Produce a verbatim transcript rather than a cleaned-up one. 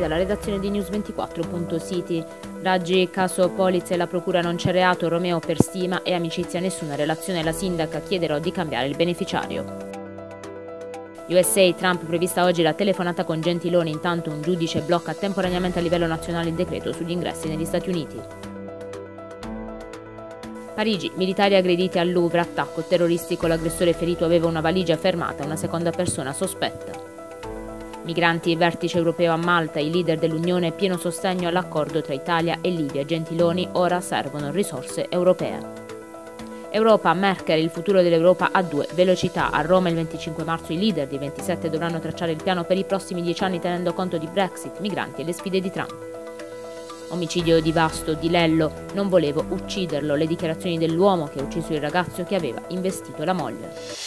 dalla redazione di News ventiquattro punto City. Raggi, caso Polizia e la procura non c'è reato, Romeo per stima e amicizia nessuna relazione, la sindaca chiederò di cambiare il beneficiario. U S A, Trump prevista oggi la telefonata con Gentiloni, intanto un giudice blocca temporaneamente a livello nazionale il decreto sugli ingressi negli Stati Uniti. Parigi, militari aggrediti al Louvre, attacco terroristico, l'aggressore ferito aveva una valigia fermata, una seconda persona sospetta. Migranti e vertice europeo a Malta, i leader dell'Unione pieno sostegno all'accordo tra Italia e Libia, Gentiloni, ora servono risorse europee. Europa, Merkel, il futuro dell'Europa a due velocità. A Roma il venticinque marzo i leader dei ventisette dovranno tracciare il piano per i prossimi dieci anni tenendo conto di Brexit, migranti e le sfide di Trump. Omicidio di Vasto, di Lello, non volevo ucciderlo, le dichiarazioni dell'uomo che ha ucciso il ragazzo che aveva investito la moglie.